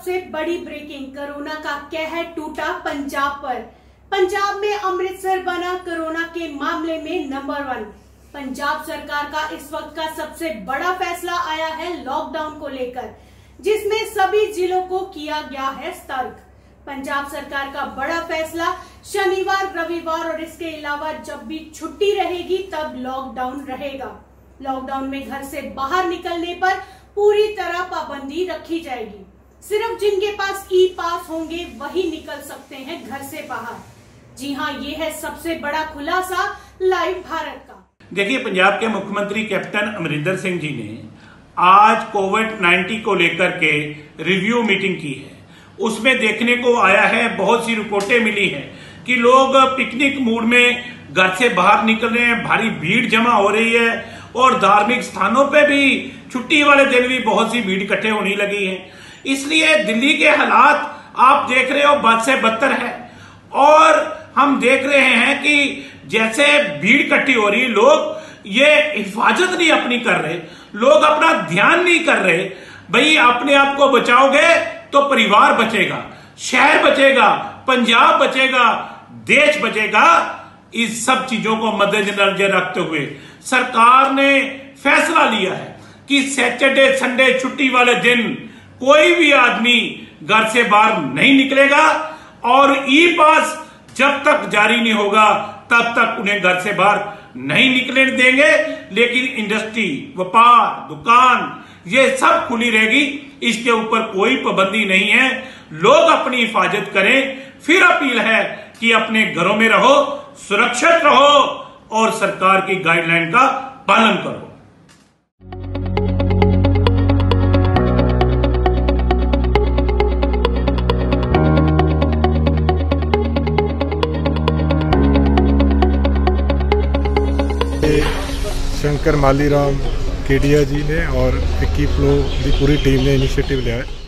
सबसे बड़ी breaking, corona का कहर टूटा पंजाब पर। पंजाब में अमृतसर बना कोरोना के मामले में नंबर 1। पंजाब सरकार का इस वक्त का सबसे बड़ा फैसला आया है लॉकडाउन को लेकर, जिसमें सभी जिलों को किया गया है सतर्क। पंजाब सरकार का बड़ा फैसला, शनिवार, रविवार और इसके अलावा जब भी छुट्टी रहेगी तब लॉकडाउन रहेगा। लॉकडाउन में घर से बाहर निकलने पर पूरी तरह पाबंदी रखी जाएगी। सिर्फ जिनके पास ई पास होंगे वही निकल सकते हैं घर से बाहर। जी हाँ, ये है सबसे बड़ा खुलासा लाइव भारत का। देखिए, पंजाब के मुख्यमंत्री कैप्टन अमरिंदर सिंह जी ने आज कोविड-19 को लेकर के रिव्यू मीटिंग की है। उसमें देखने को आया है, बहुत सी रिपोर्टें मिली हैं कि लोग पिकनिक मूड में घर से बाहर निकल रहे हैं, भारी भीड़ जमा हो रही है और धार्मिक स्थानों पे भी छुट्टी वाले दिन भी बहुत सी भीड़ इकट्ठे होने लगी है। इसलिए दिल्ली के हालात आप देख रहे हो बद से बदतर है और हम देख रहे हैं कि जैसे भीड़ इकट्ठी हो रही, लोग ये हिफाजत नहीं अपनी कर रहे, लोग अपना ध्यान नहीं कर रहे। भाई, अपने आप को बचाओगे तो परिवार बचेगा, शहर बचेगा, पंजाब बचेगा, देश बचेगा। इस सब चीजों को मद्देनजर रखते हुए सरकार ने फैसला लिया है कि सैटरडे संडे छुट्टी वाले दिन कोई भी आदमी घर से बाहर नहीं निकलेगा और ई पास जब तक जारी नहीं होगा तब तक उन्हें घर से बाहर नहीं निकलने देंगे। लेकिन इंडस्ट्री, व्यापार, दुकान ये सब खुली रहेगी, इसके ऊपर कोई पाबंदी नहीं है। लोग अपनी हिफाजत करें। फिर अपील है कि अपने घरों में रहो, सुरक्षित रहो और सरकार की गाइडलाइन का पालन करो। शंकर मालीराम केडिया जी ने और विक्की फ्लो की पूरी टीम ने इनिशिएटिव लिया है।